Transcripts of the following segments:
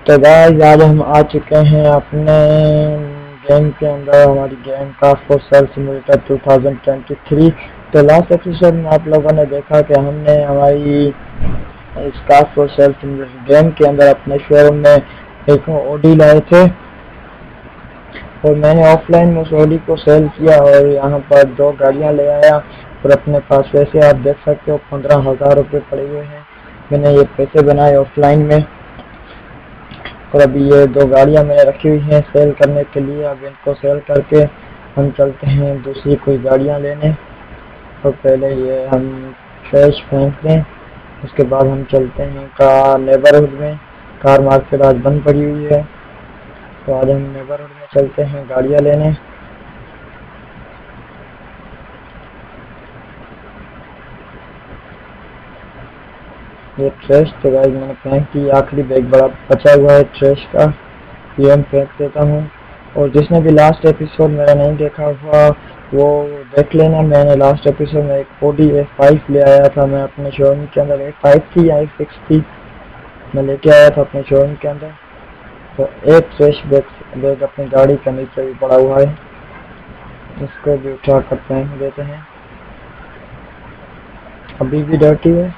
तो गाइस आज हम आ चुके हैं अपने गेम के अंदर। हमारी game car for sale simulator 2023। तो लास्ट एपिसोड में आप लोगों ने देखा कि हमने हमारी इस car for sale simulator game के अंदर अपने शोरूम में एक ऑडी लाए थे और मैंने ऑफलाइन में उस ऑडी को सेल किया और यहाँ पर 2 गाड़ियाँ ले आया और अपने पास पैसे आप देख सकते हो 15,000 रुपये पड़े हुए हैं। मैंने ये पैसे बनाए ऑफलाइन में और अभी ये 2 गाड़ियां मैंने रखी हुई हैं सेल करने के लिए। अब इनको सेल करके हम चलते हैं दूसरी कोई गाड़ियां लेने। तो पहले ये हम ट्रैश फेंक दें, उसके बाद हम चलते हैं कार नेबरहुड में। कार मार्केट आज बंद पड़ी हुई है तो आज हम नेबरहुड में चलते हैं गाड़ियां लेने। ये ट्रैश तो गाइस मैंने फेंक दी, आखिरी बैग बड़ा बचा हुआ है ट्रैश का, ये हम फेंक देता हूँ। और जिसने भी लास्ट एपिसोड मेरा नहीं देखा हुआ वो देख लेना। मैंने लास्ट एपिसोड में एक ऑडी A5 ले आया था मैं अपने शोरूम के अंदर। A5 थी या A6 थी, मैं लेके आया था अपने शोरूम के अंदर। तो एक ट्रैश बैग अपनी गाड़ी के नीचे भी पड़ा हुआ है, इसको भी उठा कर फेंक देते हैं। अभी भी डर्टी है,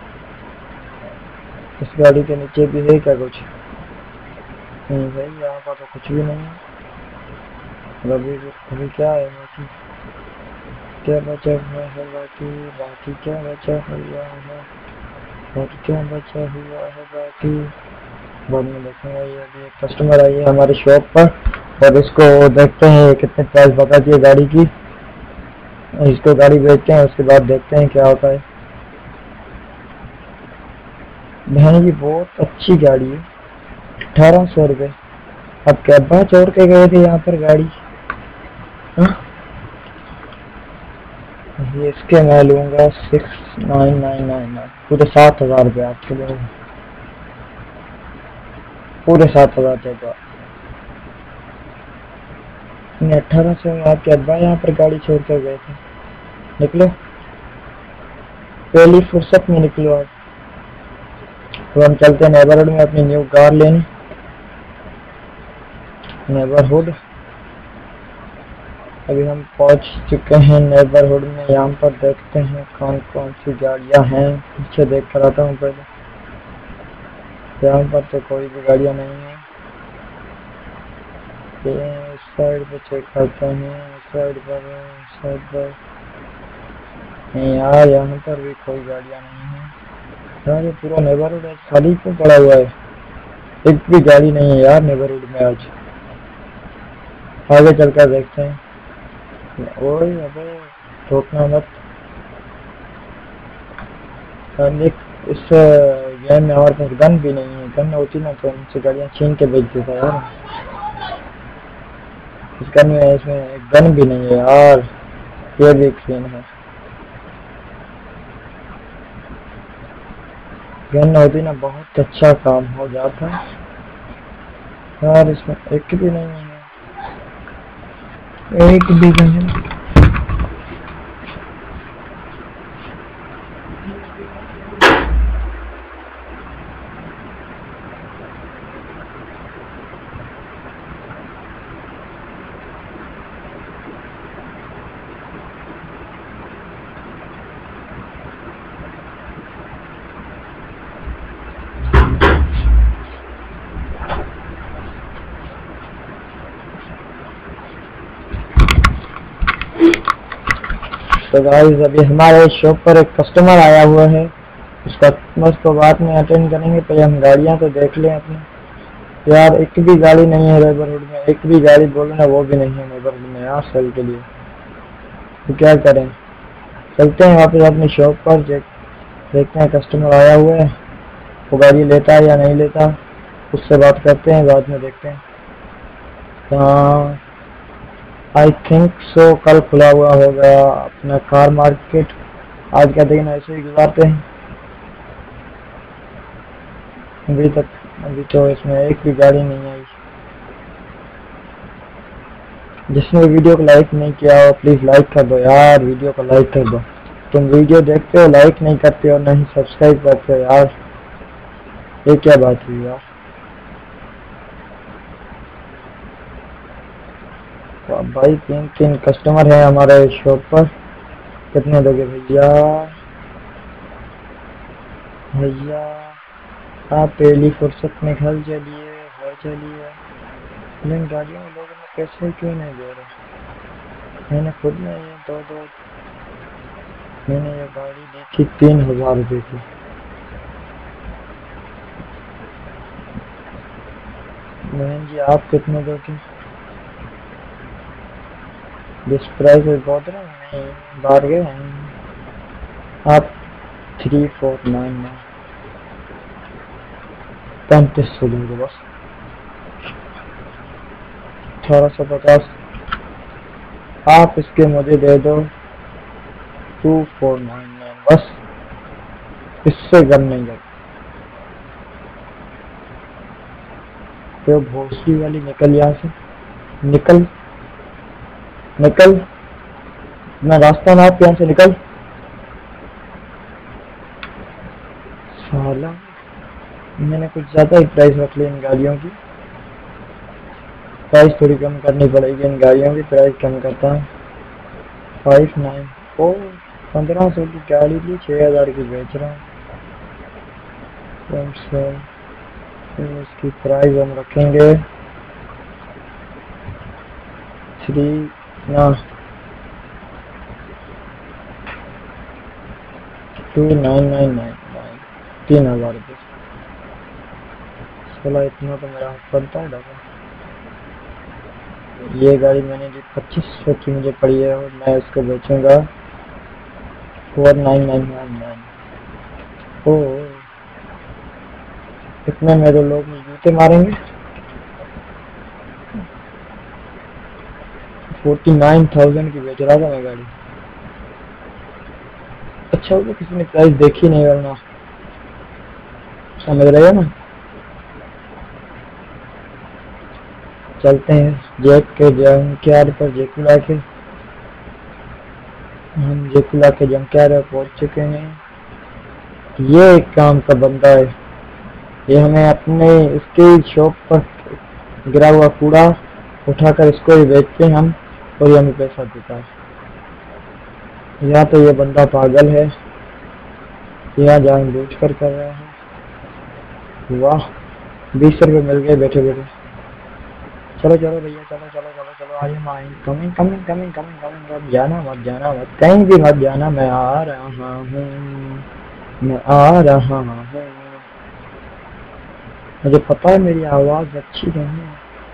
इस गाड़ी के नीचे भी है क्या कुछ? नहीं भाई, यहाँ पर तो कुछ भी नहीं है। अभी क्या है बाकी? क्या बचा हुआ है बाकी क्या बचा हुआ है? बाकी क्या बचा हुआ है बाकी? बाद में देखेंगे। ये अभी एक कस्टमर आई है हमारे शॉप पर और इसको देखते हैं कितने प्राइस बताती है गाड़ी की। इसको गाड़ी बेचते हैं, उसके बाद देखते हैं क्या होता है। बहन की बहुत अच्छी गाड़ी है, 1800 रुपये। अब कैबा छोड़ के गए थे यहाँ पर गाड़ी। ये इसके मैं लूँगा 6999, पूरे 7,000 रुपये आपके लिए, पूरे 7,000 देगा। 1800 में आपके अब्बा यहाँ पर गाड़ी छोड़ कर गए थे। निकलो, पहली फुर्सत में निकलो आप। तो हम चलते हैं नेबरहुड में अपनी न्यू कार लेने। नेबरहुड अभी हम पहुंच चुके हैं नेबरहुड में। यहाँ पर देखते हैं कौन कौन सी गाड़ियाँ हैं। पीछे देख कर आता हूँ पहले। यहाँ पर तो कोई भी गाड़ियाँ नहीं है। इस साइड पे चेक करते हैं, इस साइड पर नहीं यार, यहाँ पर भी कोई गाड़ियाँ नहीं है। यार ये पूरा नेबरहुड है खाली क्यों पड़ा हुआ है? एक भी गाड़ी नहीं है यार नेबरहुड में आज। आगे चलकर देखते हैं। ओए अबे ठोकना मत। इस गेम में हमारे पास गन भी नहीं है। गन होती ना तो उनसे गाड़ियाँ छीन के बेच देता यार। इस गन में इसमें एक गन भी नहीं है यार, ये भी एक सीन है। गन होती ना बहुत अच्छा काम हो जाता यार। इसमें एक भी नहीं है, एक भी नहीं। तो गाइस अभी हमारे शॉप पर एक कस्टमर आया हुआ है, उस कस्टमर को बाद में अटेंड करेंगे। पहले हम गाड़ियां तो देख लें अपनी। यार एक भी गाड़ी नहीं है नेबरहुड में, एक भी गाड़ी बोलो ना वो भी नहीं है नेबरहुड में यार सेल के लिए। तो क्या करें? चलते हैं वापस अपनी शॉप पर, देखते हैं कस्टमर आया हुआ है, वो गाड़ी लेता है या नहीं लेता, उससे बात करते हैं, बाद में देखते हैं। हाँ आई थिंक सो कल खुला हुआ होगा अपना कार मार्केट। आज का दिन ऐसे ही गुजारते हैं। अभी तो इसमें एक भी गाड़ी नहीं आई। जिसने वीडियो को लाइक नहीं किया हो प्लीज लाइक कर दो यार, वीडियो को लाइक कर दो। तुम वीडियो देखते हो लाइक नहीं करते हो, नहीं सब्सक्राइब करते हो यार, ये क्या बात हुई यार? तो अब भाई 3 कस्टमर है हमारे शॉप पर। कितने दोगे भैया? भैया आप पहली फुर्सत में घर चलिए। लेकिन गाड़ियों में लोगों में पैसे क्यों नहीं दे रहे? मैंने खुद में ये मैंने ये गाड़ी दी थी 3000 रुपये की। बहन जी आप कितने दोगे? दिस प्राइस इज बहुत नहीं बाहर गए हैं आप। 3499 3500 दोगे बस। 1850 आप इसके मुझे दे दो 2499 बस, इससे कम नहीं करते। तो भोसड़ी वाली निकल यहाँ से, निकल मैं रास्ता ना आप यहाँ से निकल। साला मैंने कुछ ज्यादा ही प्राइस रख ली इन गाड़ियों की। प्राइस थोड़ी कम करनी पड़ेगी, इन गाड़ियों की प्राइस कम करता हूँ। 59 ओ 1500 की गाड़ी ली 6000 की बेच रहा हूँ। तो इसकी प्राइस हम रखेंगे 2999 3000 रुपये। चला इतना तो मेरा बनता है डबल। ये गाड़ी मैंने ली 2500 की मुझे पड़ी है और मैं इसको बेचूंगा 4999। ओ इतने मेरे लोग जूते मारेंगे। 49,000 की बेच रहा था मैं गाड़ी। अच्छा होगा किसी ने प्राइस देखी नहीं, वरना समझ रहे हो ना। चलते हैं जैक के जंक्यार्ड पर। जेकुला के हम जेकुला के जंक्यार्ड पर पहुंच चुके हैं। ये एक काम का बंदा है, ये हमें अपने इसके शॉप पर गिरा हुआ कूड़ा उठाकर इसको ही बेचते हैं हम, और ये हमें पैसा देता है। या तो ये बंदा पागल है या जानबूझकर कर रहा है। वाह 20 रुपये मिल गए बैठे बैठे। चलो भैया चलो आइए माइन कमिंग। जाना मत कहीं भी मत जाना, मैं आ रहा हूँ। मुझे पता है मेरी आवाज अच्छी नहीं है,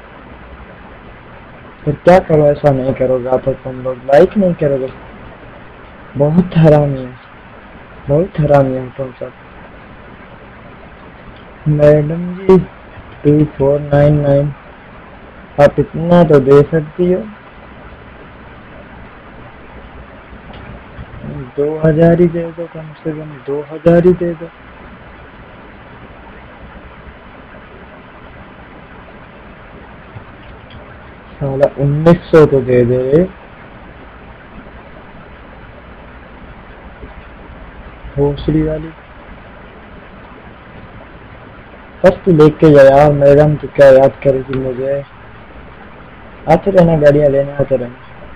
फिर क्या करो? ऐसा नहीं करोगे तो तुम लोग लाइक नहीं करोगे। बहुत हरामी है तुम सब। मैडम जी 2499 आप इतना तो दे सकती हो। 2000 ही दे दो, कम से कम 2000 ही दे दो। साला 1900 तो दे दे। भोसड़ी वाली बस तू लेके जा यार। मैडम तो क्या याद करेगी मुझे। आते रहना, गाड़ियाँ लेने आते रहना।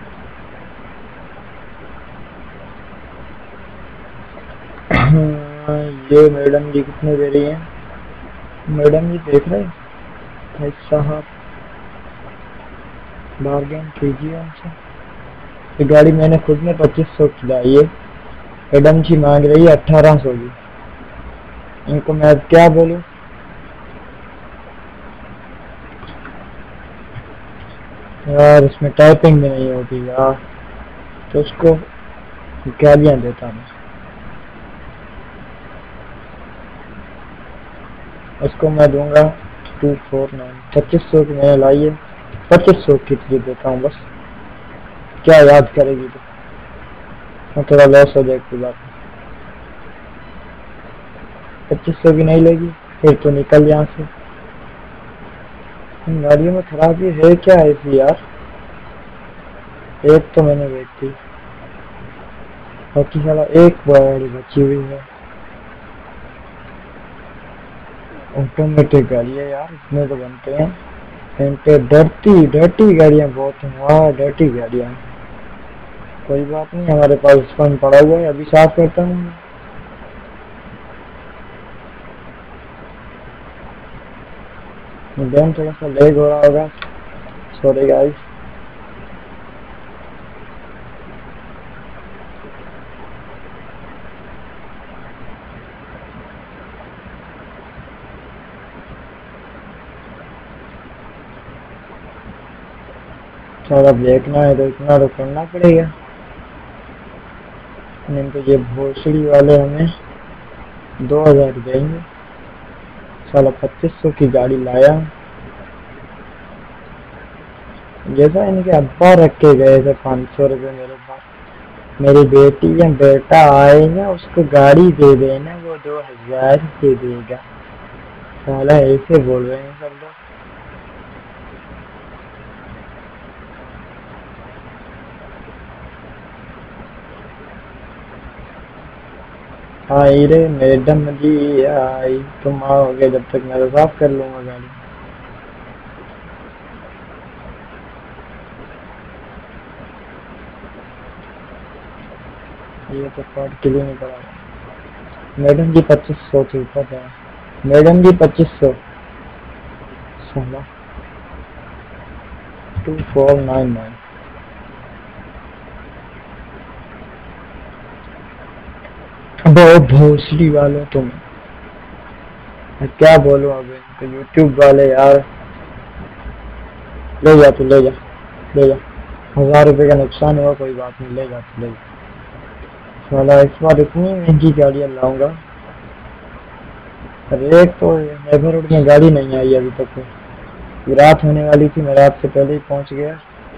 ये मैडम जी कितने दे रही हैं? मैडम जी देख रहे भाई साहब, बार्गेन कीजिए उनसे। ये गाड़ी मैंने खुद में 2500 की लाई है, मैडम जी मांग रही है 1800 की। इनको मैं अब क्या बोलूं? यार इसमें टाइपिंग भी नहीं होती यार, तो उसको गालियां देता मैं। उसको मैं दूंगा 249। 2500 की मैंने लाई है, 2500 की तुझे देता हूँ बस। क्या याद करेगी तो थोड़ा लॉस हो जाएगी कोई बात। 2500 की नहीं लेगी फिर तो निकल यहाँ से। इन गाड़ियों में खराबी है क्या ऐसी यार? एक तो मैंने बेच दी, बाकी साला एक गाड़ी बची हुई है। ऑटोमेटिक गाड़ी है यार, इतने तो बनते हैं। पेंटेड डर्टी डर्टी गाड़ियाँ बहुत हैं। हाँ डर्टी गाड़ियाँ। कोई बात नहीं, हमारे पास स्पंज पड़ा हुआ है, अभी साफ करता हूँ। गेम थोड़ा सा लेग हो रहा होगा, सॉरी गाइस। थोड़ा देखना है तो इतना तो करना पड़ेगा, नहीं तो ये भोसड़ी वाले हमें 2000 देंगे। साला 2500 की गाड़ी लाया, जैसा इनके अब्बा रख के गए थे 500 रुपये मेरे पास। मेरी बेटी या बेटा आएगा उसको गाड़ी दे देना, वो 2000 दे देगा। साला ऐसे बोल रहे हैं सब लोग। आई रे मैडम जी आई, तुम आओगे जब तक मैं तो साफ कर लूंगा गाड़ी। ये तो कार्ड क्लियर नहीं करा। मैडम जी 2500 थी, पता है मैडम जी 2500। साला 2499। बहुत भोसड़ी वाले तुम, मैं क्या बोलूं अब तो। यूट्यूब वाले यार, ले जा तू, ले जा ले जा। 1000 रुपये का नुकसान हुआ, कोई बात नहीं, ले जा तू ले जा। साला इस बार इतनी महंगी गाड़ियाँ लाऊंगा। अरे एक तो नेबरहुड में गाड़ी नहीं आई अभी तक। रात होने वाली थी, मैं रात से पहले ही पहुंच गया।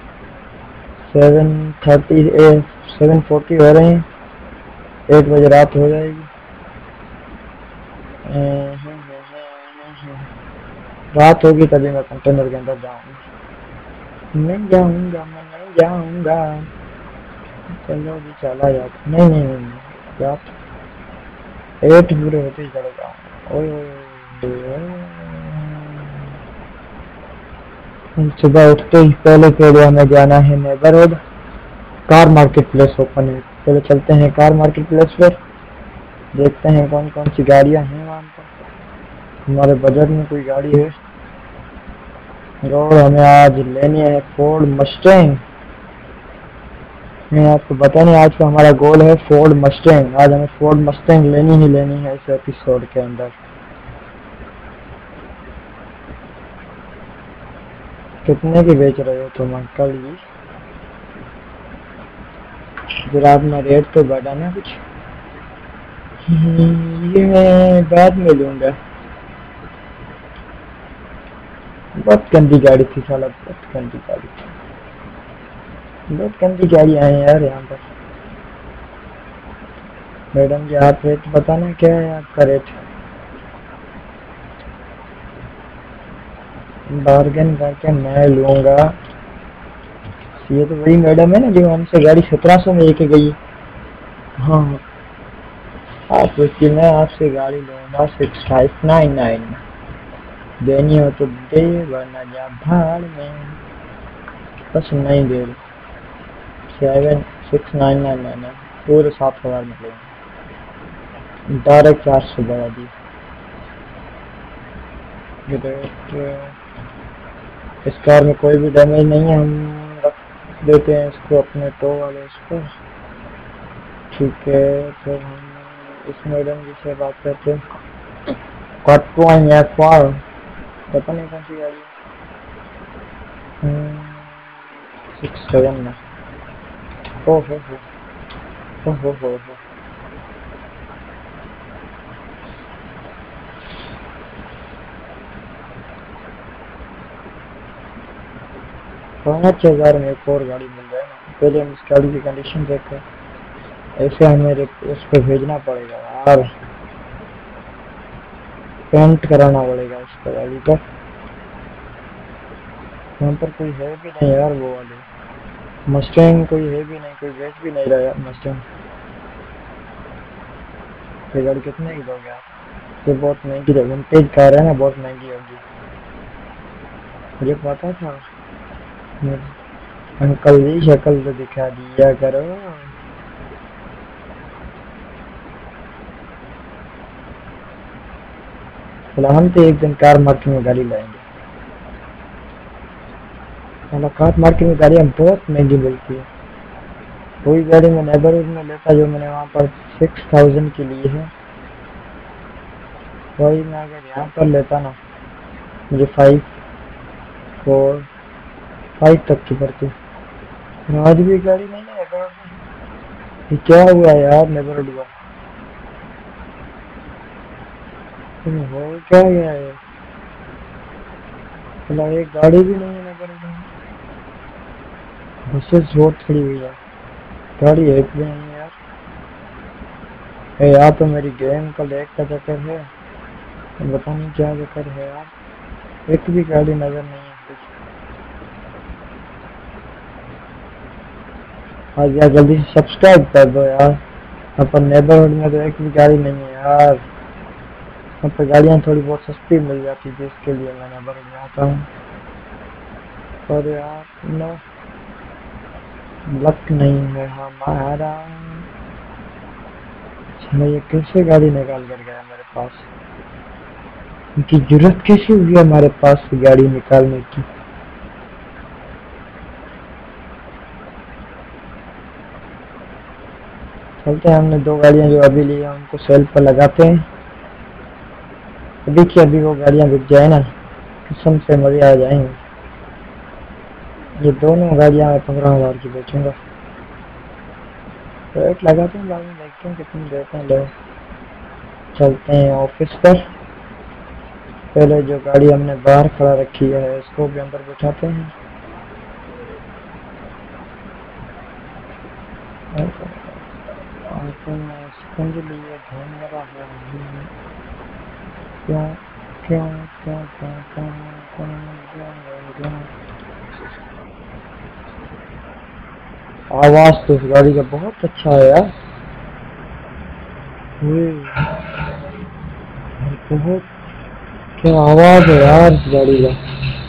740 हो रहे हैं, 8 बजे रात हो जाएगी। रात होगी तभी मैं कंटेनर के अंदर जाऊंगा। नहीं जाऊंगा, मैं नहीं जाऊंगा। चलो भी चला जाता। नहीं नहीं नहीं, रात 8 पूरे होते ही चला जाऊंगा। ओए सुबह उठते ही पहले पहले हमें जाना है neighbourhood. Car market place open है, चलो चलते हैं कार मार्केट प्लेस पर, देखते हैं कौन कौन सी गाड़ियां हैं वहाँ पर। हमारे बजट में कोई गाड़ी है। और हमें आज लेनी है फोर्ड मस्टैंग। मैं आपको बता नहीं, आज का हमारा गोल है फोर्ड मस्टैंग। आज हमें फोर्ड मस्टैंग लेनी ही लेनी है इस एपिसोड के अंदर। कितने की बेच रहे हो तुम अंकल जी? जरा अपना रेट तो बढ़ाना कुछ। ये मैं बाद में लूंगा। बहुत गंदी गाड़ी थी साला, बहुत गंदी गाड़ी थी, बहुत गंदी गाड़ी आए यार यहाँ पर। मैडम जी आप रेट बताना, क्या है आपका रेट? बार्गेन करके मैं लूंगा। ये तो वही मैडम है ना जो हमसे गाड़ी 1700 में लेके गई। हाँ आप उसकी, मैं आपसे गाड़ी लूंगा 6599 में। देनी हो तो दे, वरना जा भाड़ में। बस नहीं दे रही। 7699 पूरे 7000 में लेंगे, डायरेक्ट 400 बढ़ा दी। इस कार में कोई भी डैमेज नहीं है, हम रख देते हैं इसको अपने टो वाले उस पर। ठीक है, फिर हम इस मैडम जी से बात करते हैं। पता नहीं कौन सी गाड़ी है। 67 में। ओ हो। 5000 में एक और गाड़ी मिल जाए ना। पहले हम इस गाड़ी की कंडीशन देखें। ऐसे हमें उस पर भेजना पड़ेगा यार, पेंट कराना पड़ेगा इस पर गाड़ी का। यहाँ पर कोई है भी नहीं यार वो वाले मस्टैंग, कोई है भी नहीं, कोई बेच भी नहीं रहा यार मस्टैंग। ये गाड़ी कितने की दोगे आप? ये बहुत महंगी है, विंटेज कार है ना, बहुत महंगी होगी। मुझे पता था। अंकल जी शक्ल तो दिखा दिया करो। चलो हम तो एक दिन कार मार्केट में गाड़ी लाएंगे। मतलब कार मार्केट में गाड़ियाँ बहुत महंगी मिलती है। वही गाड़ी मैं नेबरहुड में लेता जो मैंने वहाँ पर 6000 की ली है, वही मैं अगर यहाँ पर लेता ना मुझे 5 4 5 तक की पड़ती। आज भी गाड़ी नहीं है नेबरहुड में। ये क्या हुआ यार नेबरहुड का? हो क्या गया है? मतलब एक गाड़ी भी नहीं है नेबरहुड में। बसेस बहुत खड़ी हुई है, गाड़ी एक भी नहीं है यार। यहाँ तो मेरी गेम का लैग का चक्कर है, पता नहीं क्या चक्कर है यार। एक भी गाड़ी नजर नहीं है। आज यार जल्दी से सब्सक्राइब कर दो यार। अपन नेबरहुड में तो एक भी गाड़ी नहीं है यार। यहाँ पर गाड़ियाँ थोड़ी बहुत सस्ती मिल जाती थी, इसके लिए मैं नेबरहुड में आता हूँ। पर यार ना लक नहीं है हमारा। चलो ये कैसे गाड़ी निकाल कर गया मेरे पास? इनकी जरूरत कैसे हुई हमारे पास गाड़ी निकालने की? चलते हैं, हमने 2 गाड़ियां जो अभी ली है उनको सेल पर लगाते हैं। अभी की अभी वो गाड़ियां बिक जाए ना, कसम से मजे आ जाएंगे। ये दोनों गाड़ियां मैं 15,000 की बेचूंगा। रेट लगाते हैं, बाद में देखते हैं कितने देते हैं लोग। चलते हैं ऑफिस पर। पहले जो गाड़ी हमने बाहर खड़ा रखी है इसको भी अंदर बिठाते हैं। स्पंज लिए घूम रहा है। क्यों क्यों क्यों क्यों क्यों क्यों? आवाज तो इस गाड़ी का बहुत अच्छा है यार। बहुत क्या आवाज है यार इस गाड़ी का।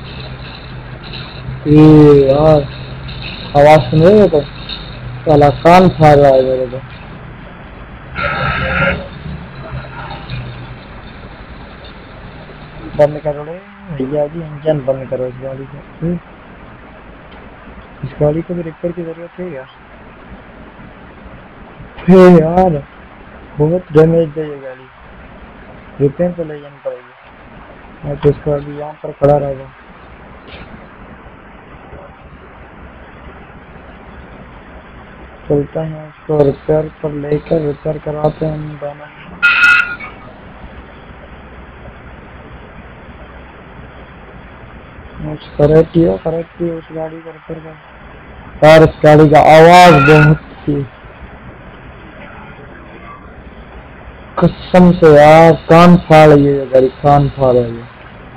ये यार आवाज सुन रहे हो तो साला कान फाड़ रहा है मेरे को। बंद करो रे भैया जी, इंजन बंद करो इस गाड़ी का। इस गाड़ी को भी रिपेयर की जरूरत है यार। यार बहुत डैमेज है ये गाड़ी, रिपेयर पे ले जानी पड़ेगी। मैं तो इसको अभी यहाँ पर खड़ा रहेगा। चलते हैं इसको रिपेयर पर लेकर रिपेयर करवाते हैं हम दोनों। करेक्ट ही उस गाड़ी को रिपेयर कर। यार इस गाड़ी का आवाज बहुत ही कसम से यार कान फाड़ रही है ये गाड़ी, कान फाड़ रही है।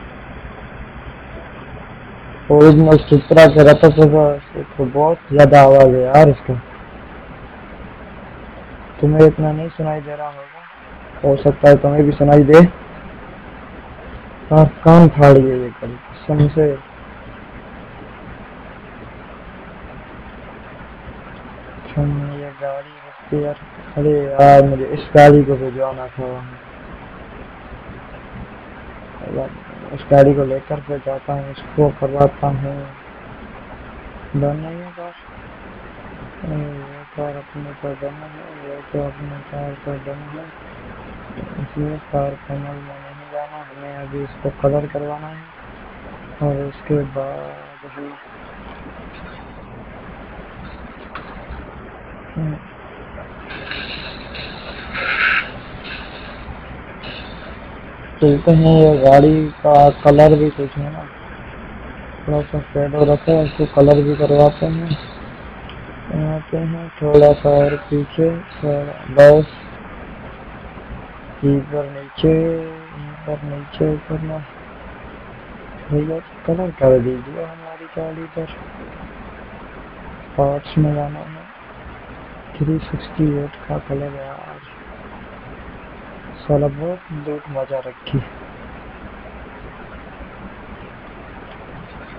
ओरिजिनल सुपरा के रहता तो बहुत ज्यादा आवाज है यार इसका। तुम्हें इतना नहीं सुनाई दे रहा होगा, हो सकता है तुम्हें भी सुनाई दे। यार कान फाड़ रही है ये गाड़ी कसम से। ये गाड़ी रिपेयर, अरे यार मुझे इस गाड़ी को भिजवाना था। उस गाड़ी को लेकर के जाता हूँ, इसको करवाता हूँ। दोनों का ये कार अपने पर बना है, ये तो अपने कार पर बना है, इसलिए कार पैनल में नहीं जाना, हमें अभी इसको कलर करवाना है और उसके बाद ही चलते हैं। ये गाड़ी का कलर भी कुछ है ना, थोड़ा सा फेड हो रखा है, इसको कलर भी करवाते हैं। आते हैं थोड़ा सा और पीछे, बस ऊपर नीचे ऊपर नीचे ऊपर ना भैया कलर कर दीजिए हमारी गाड़ी पर। पार्ट्स में जाना है, 368 का कलर है यार। साला बहुत लूट मजा रखी।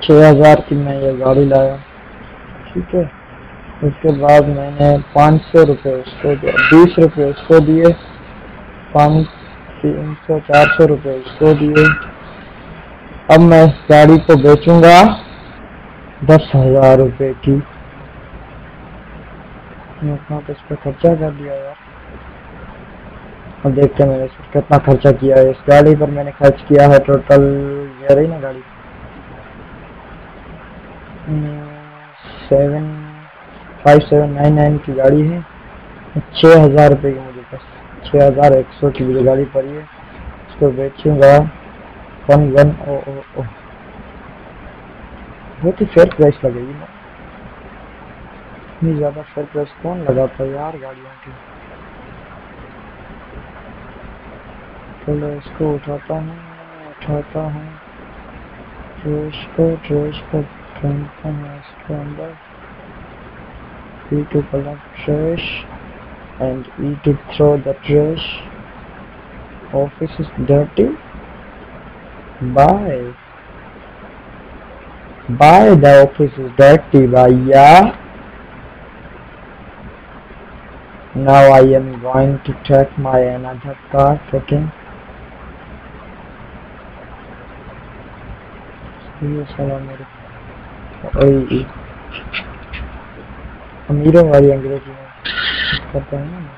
6000 की मैं ये गाड़ी लाया, ठीक है। उसके बाद मैंने 500 रुपये उसको दिया, 20 रुपये उसको दिए, 300-400 रुपये उसको दिए। अब मैं इस गाड़ी को बेचूंगा 10,000 रुपये की। इतना तो इस पर खर्चा कर दिया यार। अब देखते हैं मैंने कितना खर्चा किया है इस गाड़ी पर। मैंने खर्च किया है टोटल, ये रही ना गाड़ी, 5799 की गाड़ी है। 6000 रुपये की मुझे बस 6100 की मुझे गाड़ी पड़ी है। इसको बेचूंगा 1100। बहुत ही फेयर प्राइस लगेगी ना, इतनी ज़्यादा फेयर प्राइस कौन लगाता है यार गाड़ियों की। चलो इसको उठाता हूँ ट्रेश को फेंकता हूँ इसके अंदर। E to collect trash and E to throw the trash. Office is dirty. Bye. The office is dirty, bhaiya. Now I am going to take my another car. Taking. ये साला मेरे अमीरों वाली अंग्रेजी में करते हैं ना।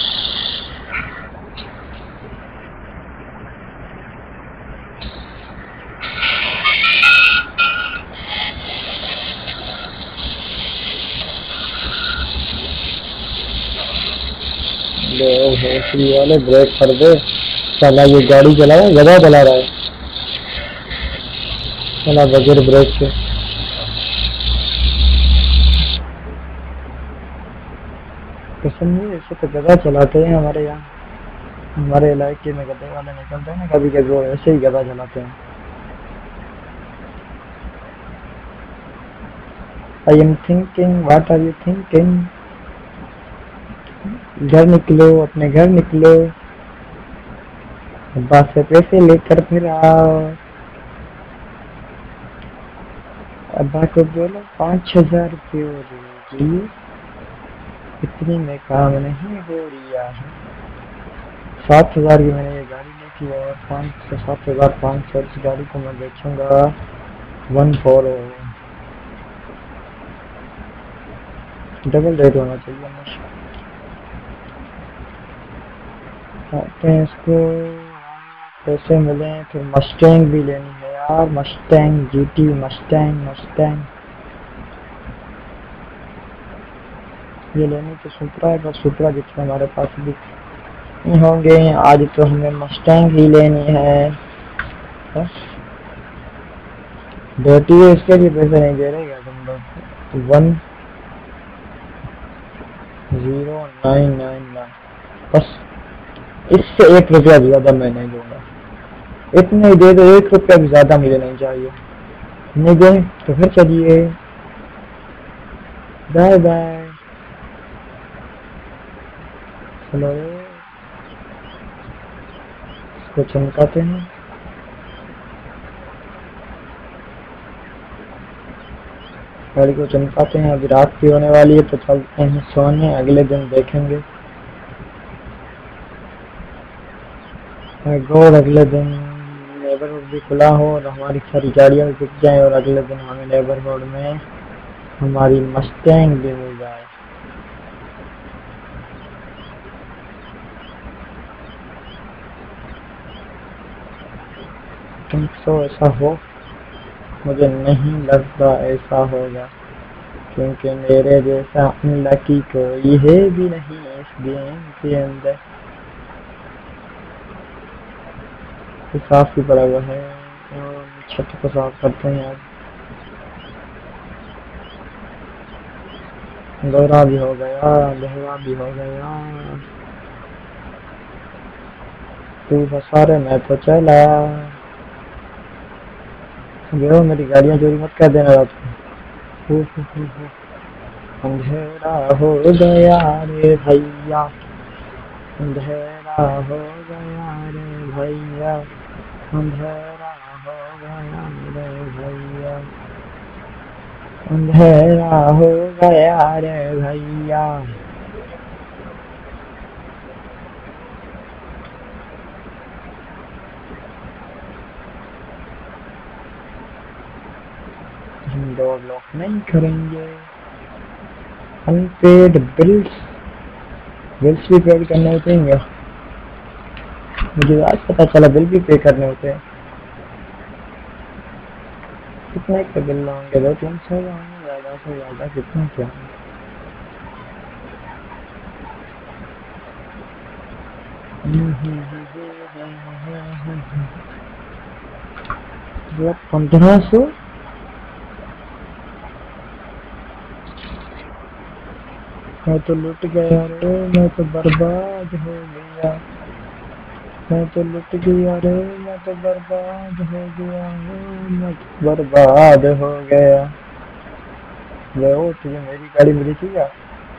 भोसड़ी वाले ब्रेक कर दे साला, ये गाड़ी चला रहा है, गधा चला रहा है साला बगैर ब्रेक के। कसम नहीं, ऐसे तो गधा चलाते हैं हमारे यहाँ, हमारे इलाके में गधे वाले निकलते हैं ना कभी कभी, वो ऐसे ही गधा चलाते हैं। I am thinking, what are you thinking? घर निकलो, अपने घर निकलो, अब्बा से पैसे लेकर फिर आओ। अब्बा को बोलो 5000 रुपये हो दीजिए, इतनी में काम नहीं हो रहा है। 7000 की मैंने ये गाड़ी ली थी और 7,500 इस गाड़ी को मैं बेचूंगा 140। डबल रेट होना चाहिए हमेशा। आते हैं इसको, पैसे मिले फिर मस्टैंग भी लेनी है यार, मस्टैंग जीटी, मस्टैंग ये लेनी तो सुपरा है, पर सुपरा जितने हमारे पास भी होंगे आज तो हमें मस्टैंग ही लेनी है। बेटी है, इसके भी पैसे नहीं दे रहे क्या तुम लोग? 10999 बस, इससे 1 रुपया भी ज्यादा मैं नहीं दूंगा। इतने ही दे दो, 1 रुपया भी ज्यादा मुझे नहीं चाहिए। नहीं गए तो फिर चलिए, बाय बाय। चलो इसको चमकाते हैं, गाड़ी को चमकाते हैं। अभी रात भी होने वाली है तो चलते हैं सोने, अगले दिन देखेंगे। गॉड अगले दिन नेबरहुड भी खुला हो और हमारी सारी गाड़ियाँ भी बिक जाएं और अगले दिन हमें नेबरहुड में हमारी मस्टैंग भी मिल जाए। तो ऐसा हो, मुझे नहीं लगता ऐसा होगा, क्योंकि मेरे जैसा अनलकी कोई है भी नहीं इस गेम के अंदर। साफ भी पड़ा हुआ है, छत को साफ करते हैं आज। गहरा भी हो गया, तू फंसा मैं तो चला। देखो मेरी गाड़ियाँ चोरी मत कर देना रात को। अंधेरा हो गया रे भैया, अंधेरा हो गया रे भैया, अंधेरा हो गया रे भैया। अंधेरा हो गया रे भैया। हम डोर लॉक नहीं करेंगे। अनपेड बिल्स भी पेड करने होते हैं क्या? मुझे आज पता चला बिल भी पे करने होते हैं। कितने के बिल होंगे? 200-300 होंगे, ज़्यादा से ज़्यादा कितना क्या? मतलब 1500। मैं तो लुट गया रे, मैं तो बर्बाद हो गया। मैं तो लुट गया रे, मैं तो बर्बाद हो गया हूँ, मैं तो बर्बाद हो गया। वो तुझे मेरी गाड़ी मिली थी क्या?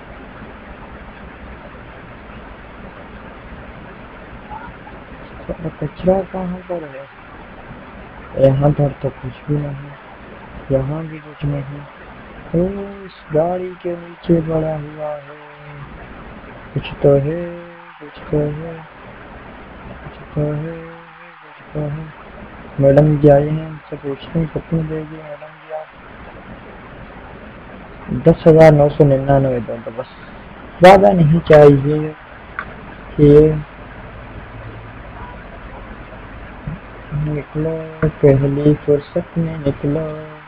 तो कचरा कहाँ पर है? यहाँ पर तो कुछ भी नहीं, यहाँ भी कुछ नहीं। उस गाड़ी के नीचे पड़ा हुआ है। कुछ तो है, कुछ तो है, कुछ तो है, कुछ तो है। मैडम जी आई हैं, उनसे पूछते हैं कितनी देगी मैडम जी आप? 10,999 दो तो बस, ज़्यादा नहीं चाहिए। ये निकलो पहली फुर्सत में निकलो।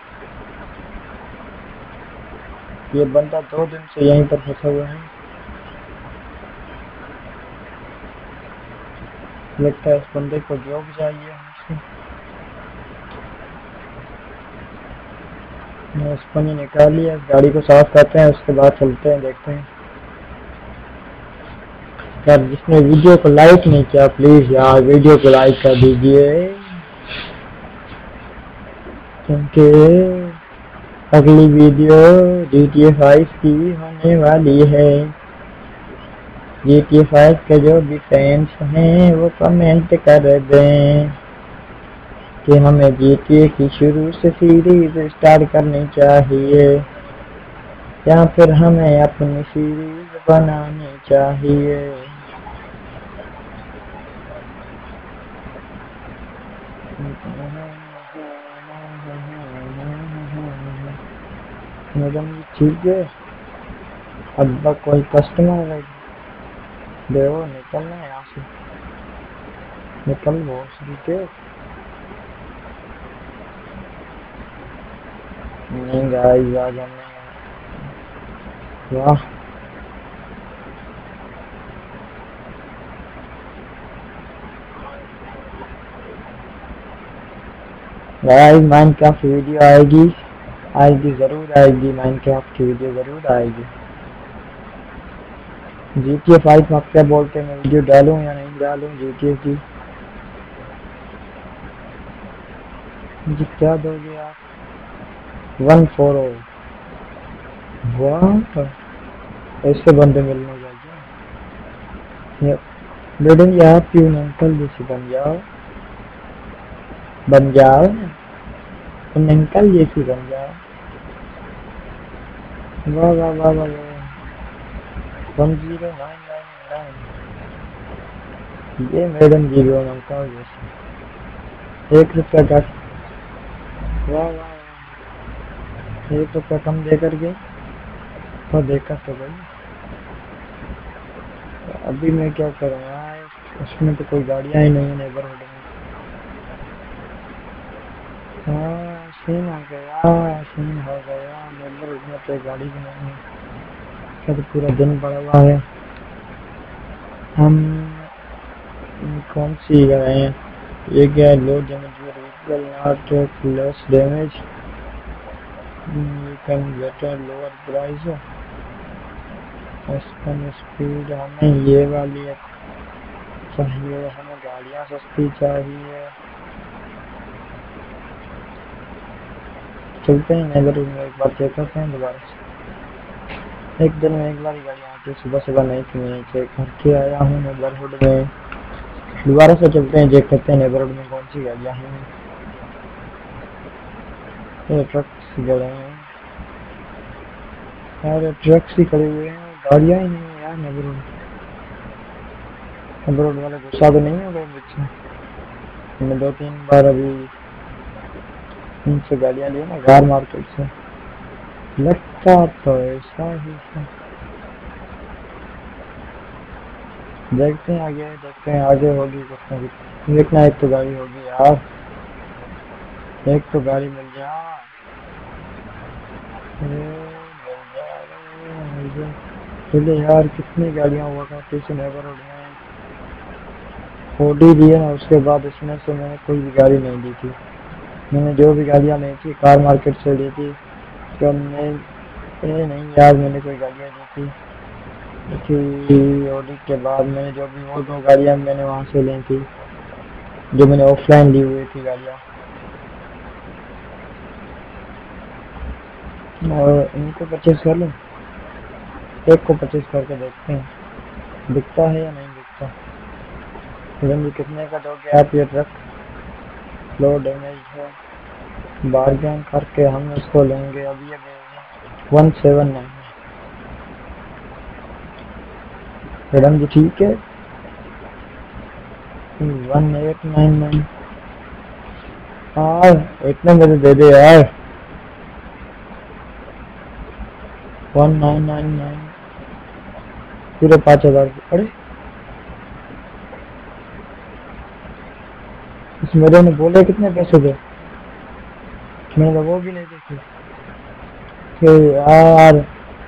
ये बंदा 2 दिन से यहीं पर फंसा हुआ है। लगता है इस बंदे को जॉब चाहिए हमसे। मैं इसको नहीं निकाल लिया, गाड़ी को साफ करते हैं, उसके बाद चलते हैं, देखते हैं। यार जिसने वीडियो को लाइक नहीं किया प्लीज यार वीडियो को लाइक कर दीजिए, क्योंकि अगली वीडियो GTA 5 की होने वाली है। GTA 5 के जो भी फैंस हैं वो कमेंट कर दें कि हमें GTA की शुरू से सीरीज स्टार्ट करनी चाहिए या फिर हमें अपनी सीरीज बनानी चाहिए। मैडम जी ठीक है, अब कोई कस्टमर है? देखो निकलना है यहाँ से, निकल वो ठीक है। नहीं गाइस आ जाने वाह। गाइस माइनक्राफ्ट वीडियो आएगी, आएगी ज़रूर आएगी, माइनक्राफ्ट की वीडियो ज़रूर आएगी। GTA 5 में आप क्या बोलते हैं, मैं वीडियो डालूं या नहीं डालूं GTA की? मुझे क्या दोगे आप? 140 वाह, ऐसे बंदे मिलने जाएंगे। मैडम जी आप क्यों अंकल जैसे बन जाओ, बन जाओ तुम अंकल जैसी बन जाओ। वाह वाह वाह वाह 10999 ये मैडम जी को अंकल जैसे 1 रुपया का। वाह वाह 1 रुपया कम दे कर गए तो देखा तो भाई। अभी मैं क्या करूँ यार, उसमें तो कोई गाड़ियाँ ही नहीं है नेबरहुड में। हाँ सीन आ गया, सीन हो गया, नेबरहुड में तो गाड़ी भी नहीं है, सब पूरा दिन पड़ा हुआ है। हम कौन सी गए हैं? ये क्या है? Low damage vehicle not less damage, you can get a lower price, spin speed. हमें ये वाली चाहिए, हमें गाड़ियाँ सस्ती चाहिए। चलते हैं नेबरहुड में एक बार चेक करते हैं दोबारा से। एक दिन में एक बार ही गाड़ियाँ आती है, सुबह सुबह नहीं थी, मैं चेक करके आया हूँ नेबरहुड में। दोबारा से चलते हैं, चेक करते हैं नेबरहुड में कौन सी गाड़ियाँ हैं। ये ट्रक्स गए हैं, यार ट्रक्स ही खड़े हुए हैं, गाड़ियाँ ही नहीं है यार। नबरोड वाले गुस्सा तो नहीं हो गए मुझसे? मैंने 2-3 बार अभी इनसे गाड़ियाँ ली ना कार मार्केट से। लगता तो ऐसा ही है। देखते हैं आगे होगी कुछ ना कुछ। देखना, एक तो गाड़ी होगी यार, एक तो गाड़ी मिल जा। चले यार, कितनी गाड़ियाँ हुआ करती थी नेबरहुड में। ऑडी ली है ना, उसके बाद इसमें से मैंने कोई भी गाड़ी नहीं ली थी। मैंने जो भी गाड़ियाँ ली थी कार मार्केट से ली थी। तो ये नहीं यार, मैंने कोई गाड़ियाँ ली थी ऑडी के बाद। मैंने जो भी वो 2 गाड़ियाँ मैंने वहाँ से ली थी, जो मैंने ऑफलाइन ली हुई थी गाड़ियाँ। और इनको परचेज कर लूँ, एक को परचेज करके देखते हैं बिकता है या नहीं बिकता। जी कितने का दोगे आप ये ट्रक? लो डैमेज है, बार्गेन करके हम इसको लेंगे। अभी ये 179 मैडम जी, ठीक है 1899। हाँ इतने में दे दे यार। 1999 पूरे 5000 की। अरे इस मेरे ने बोले कितने पैसे दे, मैंने तो वो भी नहीं देखे। फिर यार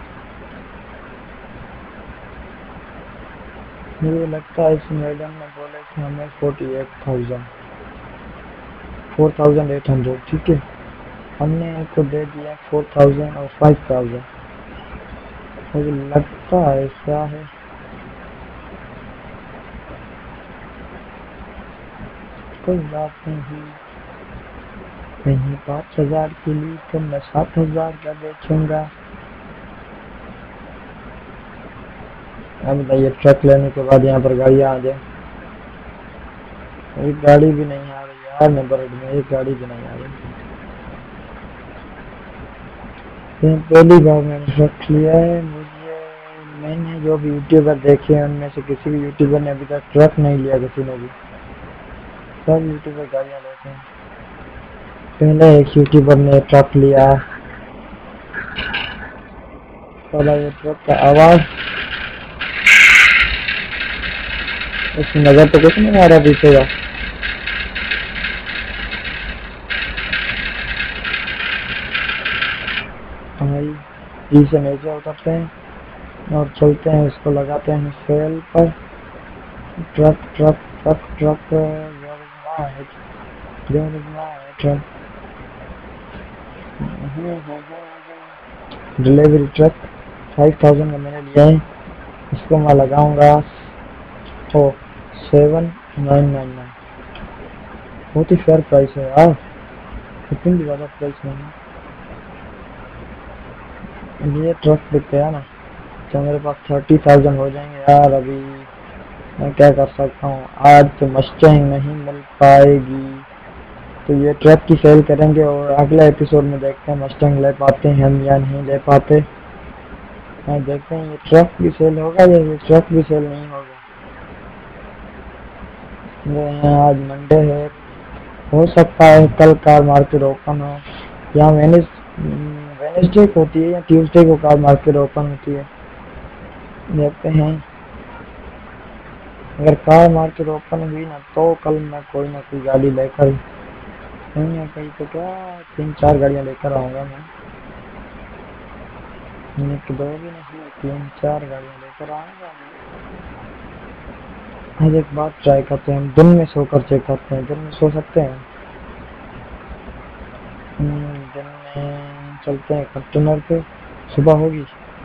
मुझे लगता है इस मैडम ने बोले कि हमें 4800, ठीक है। हमने इनको दे दिया 4000 और 5000। मुझे लगता है ऐसा है। कोई बात नहीं, 5000 के लिए तो मैं 7000 का बेचूंगा। अब बताइए, ट्रक लेने के बाद यहाँ पर गाड़ियाँ आ जाए। एक गाड़ी भी नहीं आ रही यार नेबरहुड में, एक गाड़ी भी नहीं आ रही। पहली बार मैंने ट्रक लिया है। मैंने जो भी यूट्यूबर देखे हैं उनमें से किसी भी यूट्यूबर ने अभी तक ट्रक नहीं लिया, किसी ने भी। सब यूट्यूबर गाड़ियाँ लेते हैं। पहले एक यूट्यूबर ने ट्रक लिया, साला ये ट्रक का आवाज, उसकी नजर तो कुछ नहीं आ रहा पीछे का। भाई जी से नीचे उतरते हैं और चलते हैं, इसको लगाते हैं सेल पर। Truck truck truck truck truck delivery truck 5000 का मैंने लिया है। इसको मैं लगाऊंगा तो 7999। बहुत ही फेयर प्राइस है यार, इतनी भी ज़्यादा प्राइस नहीं है। ये ट्रक बिक गया ना तो मेरे पास 30,000 हो जाएंगे यार। अभी मैं क्या कर सकता हूँ, आज तो मस्टैंग नहीं मिल पाएगी तो ये ट्रक की सेल करेंगे और अगले एपिसोड में देखते हैं मस्टैंग ले पाते हैं हम या नहीं ले पाते। देखते हैं ये ट्रक भी सेल होगा या ये ट्रक भी सेल नहीं होगा। आज मंडे है, हो सकता है कल कार मार्केट ओपन हो, या वेडनेसडे को होती है या ट्यूसडे को कार मार्केट ओपन होती है। देखते हैं, अगर कार मार्केट ओपन हुई ना तो कल मैं कोई ना कोई गाड़ी लेकर कहीं ना कहीं तो क्या 3-4 गाड़ियाँ लेकर आऊँगा मैं। एक दो भी नहीं, 3-4 गाड़ियाँ लेकर आऊँगा मैं। आज एक बात ट्राई करते हैं, हम दिन में सोकर चेक करते हैं। दिन में सो सकते हैं? दिन में चलते हैं कंटेनर पे, सुबह होगी।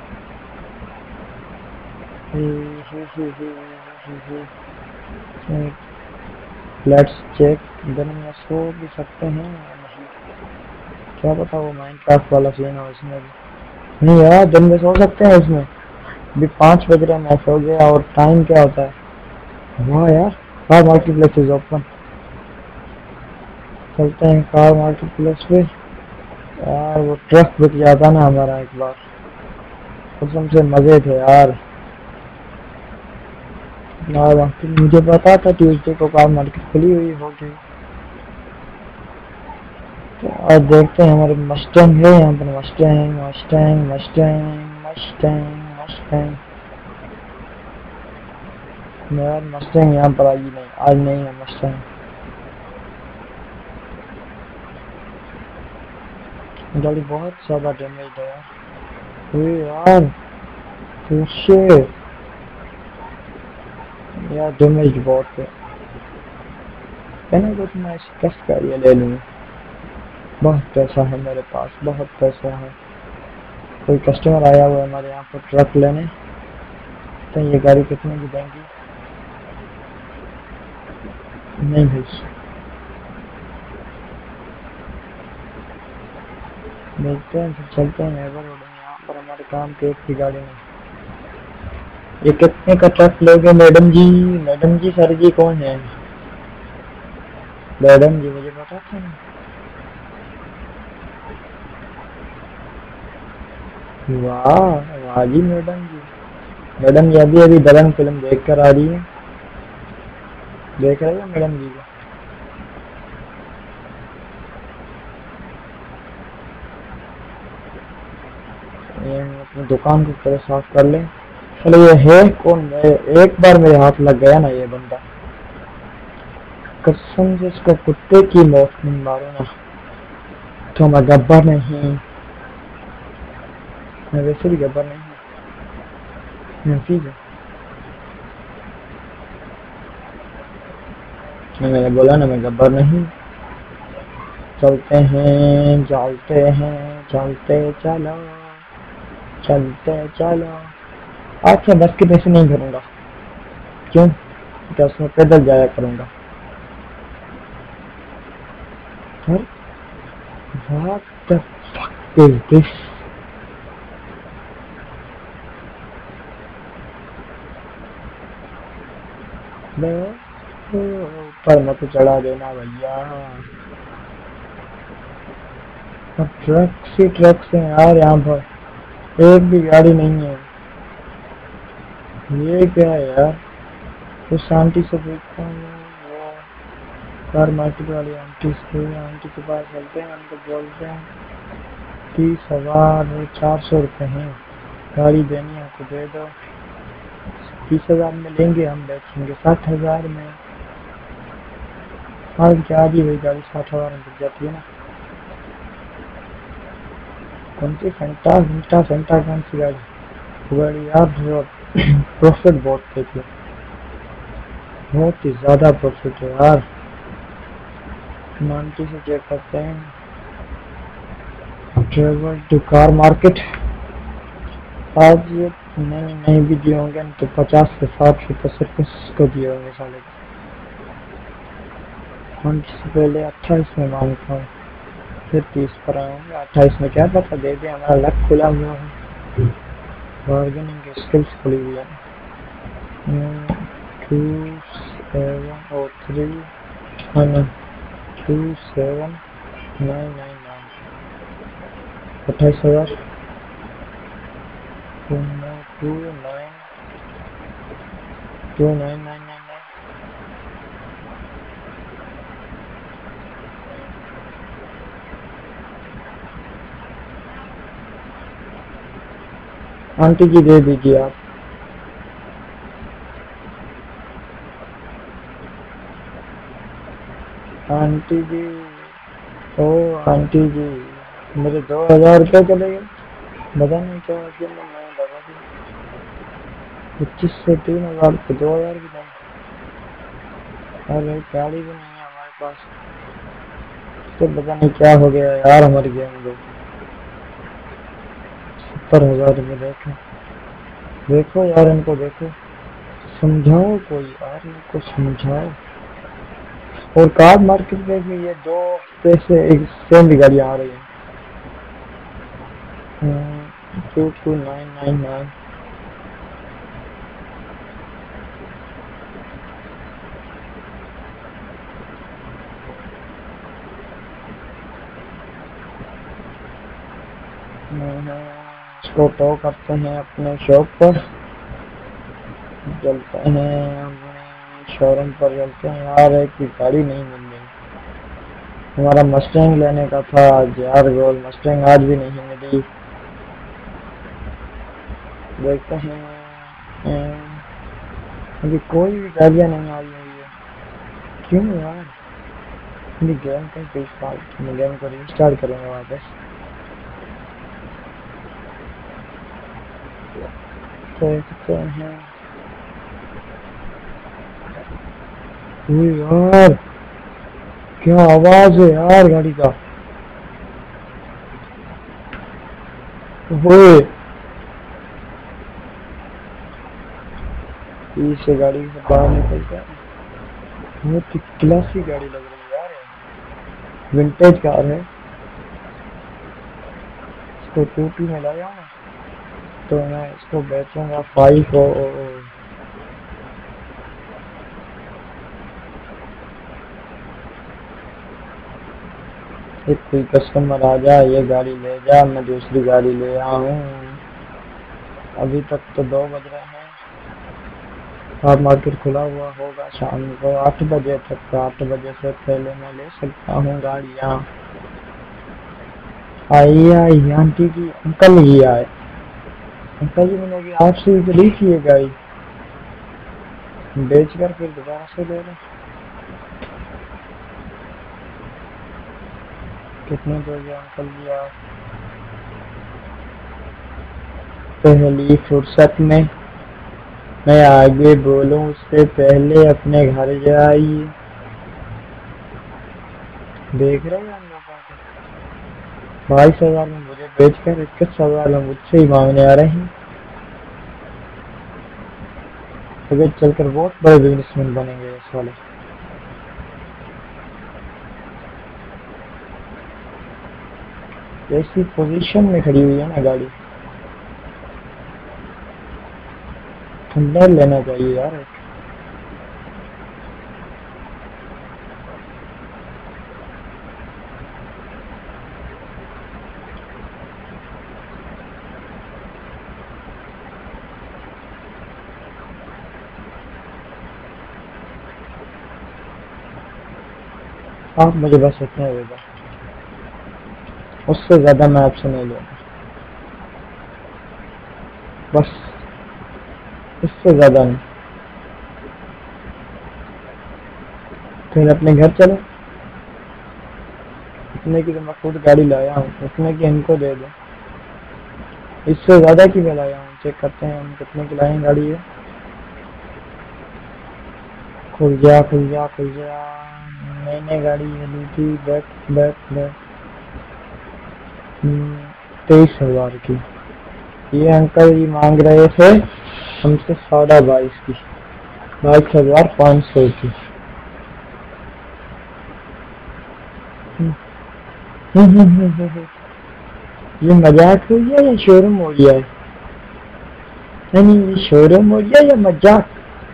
लेट्स चेक, दिन में सो भी सकते हैं या नहीं, क्या पता वो माइनक्राफ्ट वाला सीन हो इसमें भी। नहीं यार, दिन में सो सकते हैं इसमें। अभी 5 बज रहे, मैं सो गया। और टाइम क्या होता है? वाह यार, car market place is open. चलते हैं कार मार्केट प्लेस पे। यार वो ट्रक बिक जाता ना हमारा एक बार। कसम से मजे थे यार। मुझे पता था ट्यूसडे को कार मार्केट खुली हुई होगी। तो आज देखते हैं, हमारे मस्टैंग है यहाँ पर। Mustang Mustang Mustang Mustang Mustang यार, मस्टैंग यहाँ पर आज नहीं है मस्टैंग। गाड़ी बहुत ज्यादा डैमेज है यार। यार यार डैमेज बहुत है। कहने को तो मैं कस का ये ले लूँ। बहुत पैसा है मेरे पास, बहुत पैसा है। कोई कस्टमर आया हुआ है हमारे यहाँ पर ट्रक लेने। तो ये गाड़ी कितने की देंगी? नहीं भाई, देखते हैं फिर चलते हैं नेबर रोड में। यहाँ पर हमारे काम की एक भी गाड़ी नहीं। ये कितने का ट्रक लोगे madam ji? Madam ji, sir ji कौन है? मैडम जी मुझे पता था ना। वाह वाह जी मैडम जी। मैडम जी अभी अभी दबंग फिल्म देख कर आ रही है। देख रहे हो मैडम जी को? ये अपनी दुकान को पहले साफ कर ले। चलो ये है कौन? एक बार मेरे हाथ लग गया ना ये बंदा, कसम से इसको कुत्ते की मौत नहीं मारो ना तो मैं गब्बर नहीं। मैं वैसे भी गब्बर नहीं हूँ। ठीक है, मैंने बोला ना मैं गब्बर नहीं। चलते हैं चलते हैं चलते चलो, चलते चलो। आज से बस के पैसे नहीं भरूंगा। क्यों? क्या उसमें पैदल जाया करूंगा। What the fuck is this? ऊपर मत चढ़ा देना भैया। ट्रक से यार, यहाँ पर एक भी गाड़ी नहीं है। ये क्या है यार? तो शांति से देखता हूँ। वो कार मार्केट वाली आंटी के पास चलते हैं, उनको बोलते हैं 30,400 रुपये हैं, गाड़ी देनी है तो दे दो। 30,000 में लेंगे, हम बेचेंगे 60,000 में। आज क्या जी वही गाड़ी 60,000 में बिक जाती है ना। कौन सी सेंटा कौन सी गाड़ी यार? जो प्रॉफिट बहुत देती है, बहुत ही ज्यादा प्रॉफिट है यार। आंटी से चेक करते हैं। Travel to car market. आज ये नहीं भी दिए होंगे तो 50 से 60 रुपये सिर्फ उसको दिए होंगे साले। आंटी से पहले 28 में मांगता हूँ, फिर 30 पर आऊँगा। 28 में क्या पता दे दे, हमारा लक खुला हुआ है। बार्गेनिंग की स्किल्स खुली हुई है। 2703 27999 28,000 29999। आंटी जी दे दीजिए आप। आंटी जी, ओ आंटी जी, मेरे 2,000 रुपये चले गए। पता नहीं क्या मैं लगा दी। 25 से 3,000 को 2,000 भी नहीं। अरे गाड़ी भी नहीं है हमारे पास। तो पता नहीं क्या हो गया यार हमारी गेम को। 70,000 रुपये देखो यार, इनको देखो, समझाओ कोई यार, इनको समझाओ। और कार मार्केट में भी ये 2 पैसे एक सेम भी गाड़ियाँ आ रही है। 22,999। इसको टो करते हैं अपने शॉप पर, चलते हैं अपने शोरूम पर, चलते हैं। यार एक भी गाड़ी नहीं मिल रही। हमारा मस्टैंग लेने का था आज यार गोल, मस्टैंग आज भी नहीं मिली। देखते हैं अभी कोई भी गाड़ियाँ नहीं आई हुई है, क्यों यार। अभी गेम को स्टार्ट, मैं गेम को रीस्टार्ट करूँगा वापस। देखते हैं यार क्या आवाज है यार गाड़ी का। ओए इसे गाड़ी से बाहर निकल गया। बहुत ही क्लासी गाड़ी लग रही है यार, विंटेज कार है। इसको टूटी में लाया हूँ तो मैं इसको बेचूंगा 5 एक कोई कस्टमर आ जा, ये गाड़ी ले जा, मैं दूसरी गाड़ी ले आऊँ। अभी तक तो 2 बज रहे हैं। कार मार्केट खुला हुआ होगा शाम को 8 बजे तक, 8 बजे से पहले मैं ले सकता हूँ गाड़ियाँ। आई आंटी जी, अंकल ही आए। अंकल जी मैंने अभी आपसे ही ली थी ये गाड़ी, बेच कर फिर दोबारा से ले लो। कितने दोगे अंकल जी आप? पहली फुर्सत में मैं आगे बोलूं उससे पहले अपने घर जाइए। देख रहे हैं हम लोग 22,000 में मुझे बेचकर 21,000 में मुझसे ही मांगने आ रहे हैं। आगे चलकर बहुत बड़े बिजनेसमैन बनेंगे इस वाले। ऐसी पोजीशन में खड़ी हुई है ना गाड़ी, थंडर लेना चाहिए यार एक। आप मुझे बस इतना ही देगा, उससे ज्यादा मैं आपसे नहीं लूँगा, बस इससे ज्यादा नहीं। फिर अपने घर चलो, इतने की तो मैं खुद गाड़ी लाया हूँ, इतने की इनको दे दो। इससे ज्यादा की मैं लाया हूँ, चेक करते हैं हम कितने की लाए गाड़ी है। खुल जा खुल जा खुल जा, मैंने गाड़ी ये ली थी बैक बैक बैक 23,000 की। ये अंकल जी मांग रहे थे हमसे 22,500 की, 22,500 की। ये मजाक हो गया या शोरूम हो गया है? नहीं ये शोरूम हो गया या मजाक।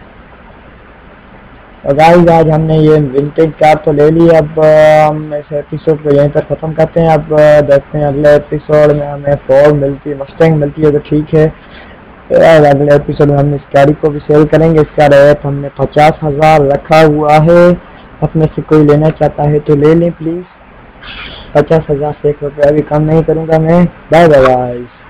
गाइस आज हमने ये विंटेज कार तो ले ली, अब हम इस एपिसोड को यहीं पर ख़त्म करते हैं। अब देखते हैं अगले एपिसोड में हमें फोर्ड मिलती है, मस्टैंग मिलती है तो ठीक है। अगले एपिसोड में हम इस गाड़ी को भी सेल करेंगे। इसका रेट हमने 50,000 रखा हुआ है। अपने से कोई लेना चाहता है तो ले लें प्लीज़। 50,000 से 1 रुपया भी कम नहीं करूँगा मैं। Bye bye guys.